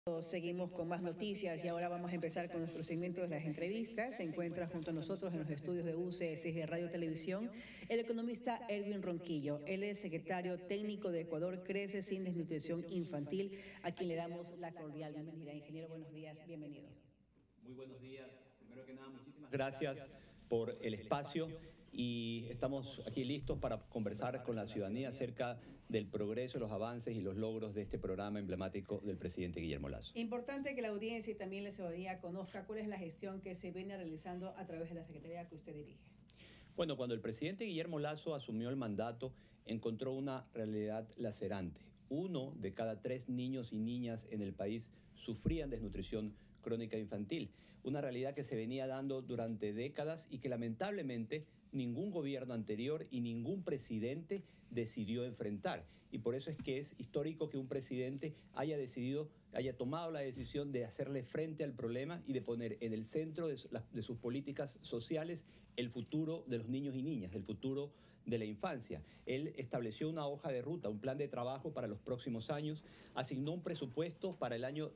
Seguimos con más noticias y ahora vamos a empezar con nuestro segmento de las entrevistas. Se encuentra junto a nosotros en los estudios de UCS de Radio Televisión el economista Erwin Ronquillo. Él es secretario técnico de Ecuador Crece sin Desnutrición Infantil, a quien le damos la cordial bienvenida. Ingeniero, buenos días, bienvenido. Muy buenos días. Primero que nada, muchísimas gracias por el espacio y estamos aquí listos para conversar con la ciudadanía acerca del progreso, los avances y los logros de este programa emblemático del presidente Guillermo Lasso. Importante que la audiencia y también la ciudadanía conozca cuál es la gestión que se viene realizando a través de la Secretaría que usted dirige. Bueno, cuando el presidente Guillermo Lasso asumió el mandato, encontró una realidad lacerante. 1 de cada 3 niños y niñas en el país sufrían desnutrición crónica infantil, una realidad que se venía dando durante décadas y que lamentablemente ningún gobierno anterior y ningún presidente decidió enfrentar. Y por eso es que es histórico que un presidente haya tomado la decisión de hacerle frente al problema y de poner en el centro de sus políticas sociales el futuro de los niños y niñas, el futuro de la infancia. Él estableció una hoja de ruta, un plan de trabajo para los próximos años, asignó un presupuesto para el año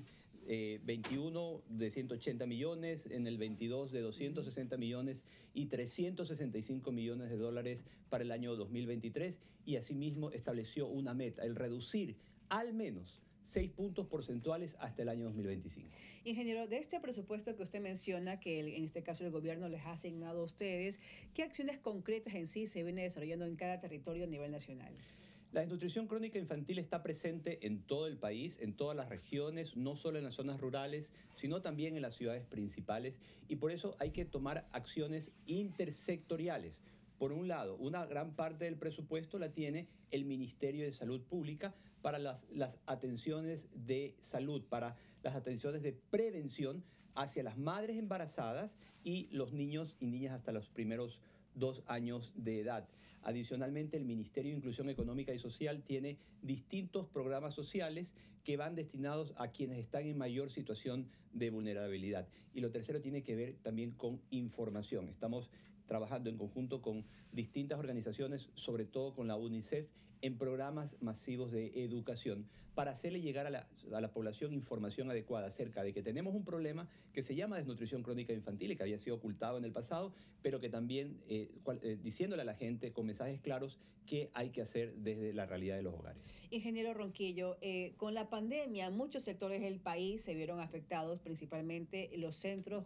2021 de 180 millones, en el 22 de 260 millones y 365 millones de dólares para el año 2023 y asimismo estableció una meta, el reducir al menos 6 puntos porcentuales hasta el año 2025. Ingeniero, de este presupuesto que usted menciona, que en este caso el gobierno les ha asignado a ustedes, ¿qué acciones concretas en sí se viene desarrollando en cada territorio a nivel nacional? La desnutrición crónica infantil está presente en todo el país, en todas las regiones, no solo en las zonas rurales, sino también en las ciudades principales, y por eso hay que tomar acciones intersectoriales. Por un lado, una gran parte del presupuesto la tiene el Ministerio de Salud Pública para las atenciones de salud, para las atenciones de prevención hacia las madres embarazadas y los niños y niñas hasta los primeros 2 años de edad. Adicionalmente, el Ministerio de Inclusión Económica y Social tiene distintos programas sociales que van destinados a quienes están en mayor situación de vulnerabilidad. Y lo tercero tiene que ver también con información. Estamos trabajando en conjunto con distintas organizaciones, sobre todo con la UNICEF, en programas masivos de educación para hacerle llegar a la población información adecuada acerca de que tenemos un problema que se llama desnutrición crónica infantil y que había sido ocultado en el pasado, pero que también diciéndole a la gente con mensajes claros qué hay que hacer desde la realidad de los hogares. Ingeniero Ronquillo, con la pandemia muchos sectores del país se vieron afectados, principalmente los centros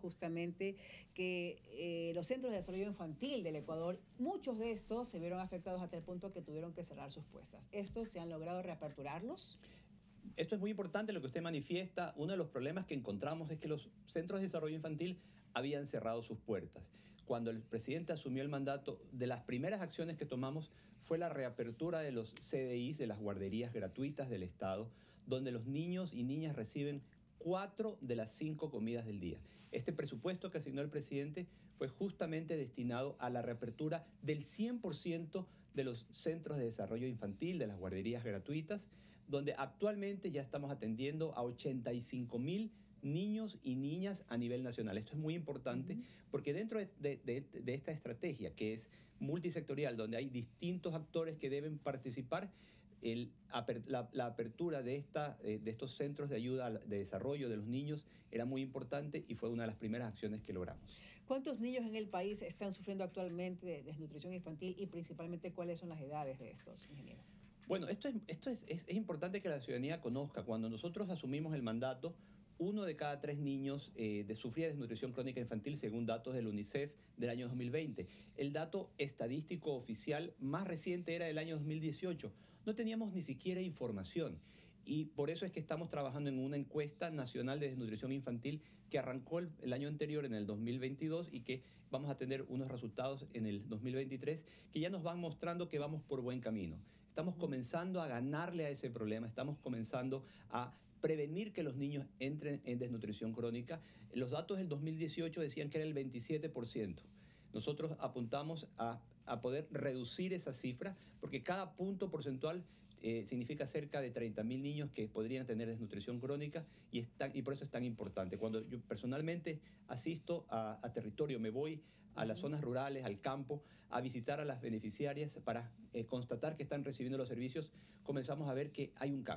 los centros de desarrollo infantil del Ecuador, muchos de estos se vieron afectados hasta el punto que tuvieron que cerrar sus puertas. ¿Estos se han logrado reaperturarlos? Esto es muy importante lo que usted manifiesta. Uno de los problemas que encontramos es que los centros de desarrollo infantil habían cerrado sus puertas. Cuando el presidente asumió el mandato, de las primeras acciones que tomamos fue la reapertura de los CDIs, de las guarderías gratuitas del Estado, donde los niños y niñas reciben 4 de las 5 comidas del día. Este presupuesto que asignó el presidente fue justamente destinado a la reapertura del 100% de los centros de desarrollo infantil, de las guarderías gratuitas, donde actualmente ya estamos atendiendo a 85,000 niños y niñas a nivel nacional. Esto es muy importante porque dentro de esta estrategia, que es multisectorial, donde hay distintos actores que deben participar, la apertura de estos centros de ayuda de desarrollo de los niños era muy importante y fue una de las primeras acciones que logramos. ¿Cuántos niños en el país están sufriendo actualmente de desnutrición infantil y principalmente cuáles son las edades de estos, ingeniero? Bueno, esto es importante que la ciudadanía conozca. Cuando nosotros asumimos el mandato, 1 de cada 3 niños sufría desnutrición crónica infantil según datos del UNICEF del año 2020. El dato estadístico oficial más reciente era del año 2018. No teníamos ni siquiera información. Y por eso es que estamos trabajando en una encuesta nacional de desnutrición infantil que arrancó el año anterior, en el 2022, y que vamos a tener unos resultados en el 2023 que ya nos van mostrando que vamos por buen camino. Estamos comenzando a ganarle a ese problema, estamos comenzando a prevenir que los niños entren en desnutrición crónica. Los datos del 2018 decían que era el 27%. Nosotros apuntamos a poder reducir esa cifra porque cada punto porcentual significa cerca de 30,000 niños que podrían tener desnutrición crónica y por eso es tan importante. Cuando yo personalmente asisto a territorio, me voy a las zonas rurales, al campo, a visitar a las beneficiarias para constatar que están recibiendo los servicios, comenzamos a ver que hay un cambio.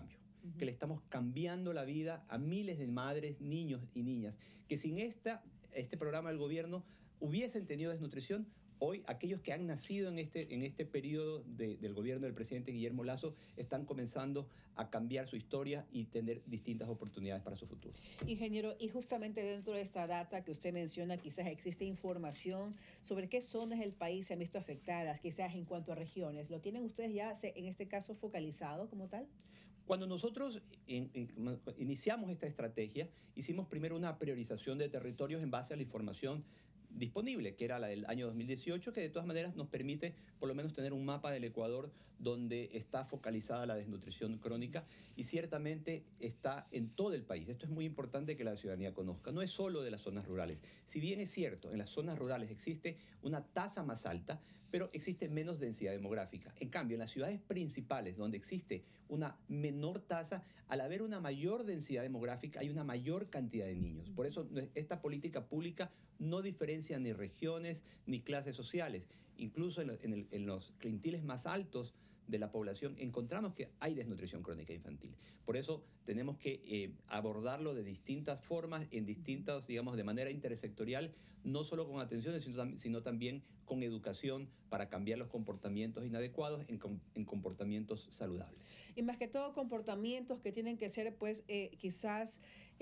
que le estamos cambiando la vida a miles de madres, niños y niñas, que sin este programa del gobierno hubiesen tenido desnutrición. Hoy, aquellos que han nacido en este periodo del gobierno del presidente Guillermo Lasso están comenzando a cambiar su historia y tener distintas oportunidades para su futuro. Ingeniero, y justamente dentro de esta data que usted menciona, quizás existe información sobre qué zonas del país se han visto afectadas, quizás en cuanto a regiones. ¿Lo tienen ustedes ya, en este caso, focalizado como tal? Cuando nosotros iniciamos esta estrategia, hicimos primero una priorización de territorios en base a la información disponible, que era la del año 2018, que de todas maneras nos permite por lo menos tener un mapa del Ecuador donde está focalizada la desnutrición crónica y ciertamente está en todo el país. Esto es muy importante que la ciudadanía conozca. No es solo de las zonas rurales. Si bien es cierto, en las zonas rurales existe una tasa más alta, pero existe menos densidad demográfica. En cambio, en las ciudades principales, donde existe una menor tasa, al haber una mayor densidad demográfica, hay una mayor cantidad de niños. Por eso, esta política pública no diferencia ni regiones ni clases sociales. Incluso en los quintiles más altos de la población encontramos que hay desnutrición crónica infantil. Por eso tenemos que abordarlo de distintas formas, en distintas, digamos, de manera intersectorial, no solo con atenciones, sino también con educación para cambiar los comportamientos inadecuados en comportamientos saludables. Y más que todo comportamientos que tienen que ser, pues, quizás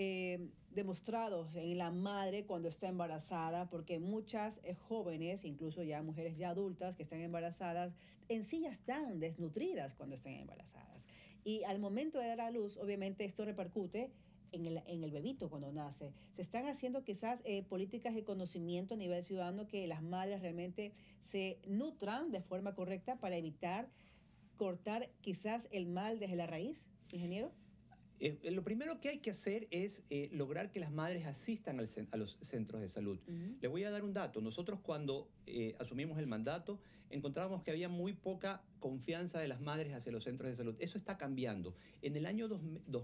demostrados en la madre cuando está embarazada, porque muchas jóvenes, incluso ya mujeres ya adultas que están embarazadas, en sí ya están desnutridas cuando están embarazadas. Y al momento de dar a luz, obviamente esto repercute en el bebito cuando nace. Se están haciendo quizás políticas de conocimiento a nivel ciudadano que las madres realmente se nutran de forma correcta para evitar cortar quizás el mal desde la raíz, ingeniero. Lo primero que hay que hacer es lograr que las madres asistan a los centros de salud. Les voy a dar un dato. Nosotros cuando asumimos el mandato encontramos que había muy poca confianza de las madres hacia los centros de salud. Eso está cambiando. En el año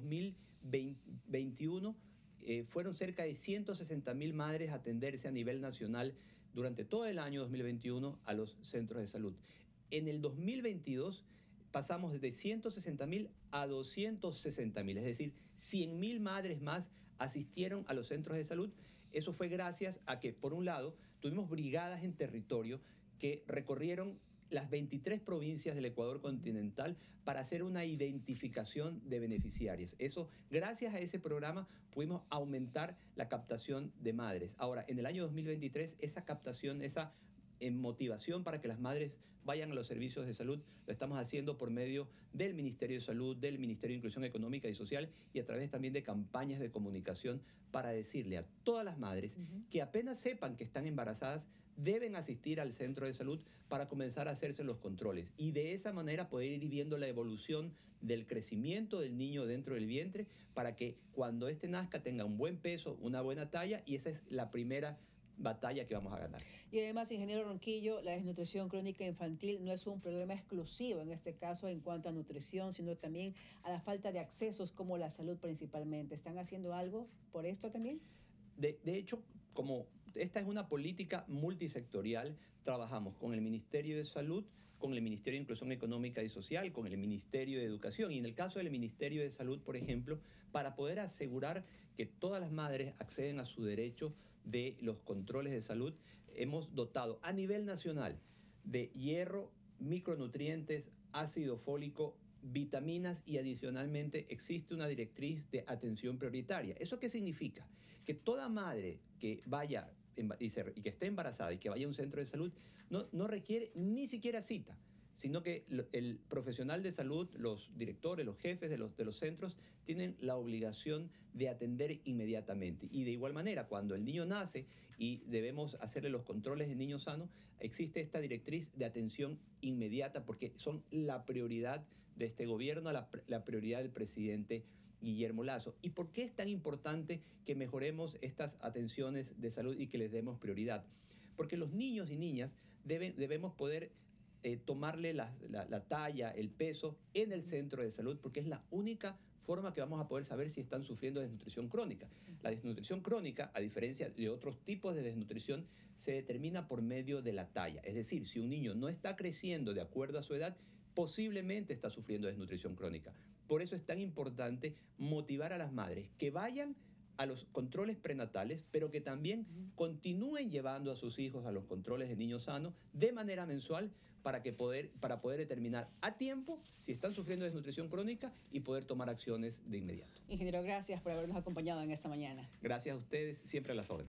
2021 fueron cerca de 160.000 madres a atenderse a nivel nacional durante todo el año 2021 a los centros de salud. En el 2022 pasamos de 160.000 a 260.000, es decir, 100.000 madres más asistieron a los centros de salud. Eso fue gracias a que, por un lado, tuvimos brigadas en territorio que recorrieron las 23 provincias del Ecuador continental para hacer una identificación de beneficiarias. Eso, gracias a ese programa, pudimos aumentar la captación de madres. Ahora, en el año 2023, esa captación, esa motivación para que las madres vayan a los servicios de salud, lo estamos haciendo por medio del Ministerio de Salud, del Ministerio de Inclusión Económica y Social y a través también de campañas de comunicación para decirle a todas las madres que apenas sepan que están embarazadas, deben asistir al centro de salud para comenzar a hacerse los controles y de esa manera poder ir viendo la evolución del crecimiento del niño dentro del vientre para que cuando éste nazca tenga un buen peso, una buena talla y esa es la primera batalla que vamos a ganar. Y además, ingeniero Ronquillo, la desnutrición crónica infantil no es un problema exclusivo en este caso en cuanto a nutrición, sino también a la falta de accesos como la salud principalmente. ¿Están haciendo algo por esto también? De hecho, como esta es una política multisectorial, trabajamos con el Ministerio de Salud, con el Ministerio de Inclusión Económica y Social, con el Ministerio de Educación y en el caso del Ministerio de Salud, por ejemplo, para poder asegurar que todas las madres acceden a su derecho de los controles de salud, hemos dotado a nivel nacional de hierro, micronutrientes, ácido fólico, vitaminas y adicionalmente existe una directriz de atención prioritaria. ¿Eso qué significa? Que toda madre que vaya y que esté embarazada y que vaya a un centro de salud no requiere ni siquiera cita, sino que el profesional de salud, los directores, los jefes de los centros, tienen la obligación de atender inmediatamente. Y de igual manera, cuando el niño nace y debemos hacerle los controles de niño sano, existe esta directriz de atención inmediata porque son la prioridad de este gobierno, la prioridad del presidente Guillermo Lasso. ¿Y por qué es tan importante que mejoremos estas atenciones de salud y que les demos prioridad? Porque los niños y niñas debemos poder tomarle la talla, el peso en el centro de salud, porque es la única forma que vamos a poder saber si están sufriendo desnutrición crónica. La desnutrición crónica, a diferencia de otros tipos de desnutrición, se determina por medio de la talla. Es decir, si un niño no está creciendo de acuerdo a su edad, posiblemente está sufriendo desnutrición crónica. Por eso es tan importante motivar a las madres que vayan a los controles prenatales, pero que también continúen llevando a sus hijos a los controles de niño sano de manera mensual para poder determinar a tiempo si están sufriendo desnutrición crónica y poder tomar acciones de inmediato. Ingeniero, gracias por habernos acompañado en esta mañana. Gracias a ustedes, siempre a las órdenes.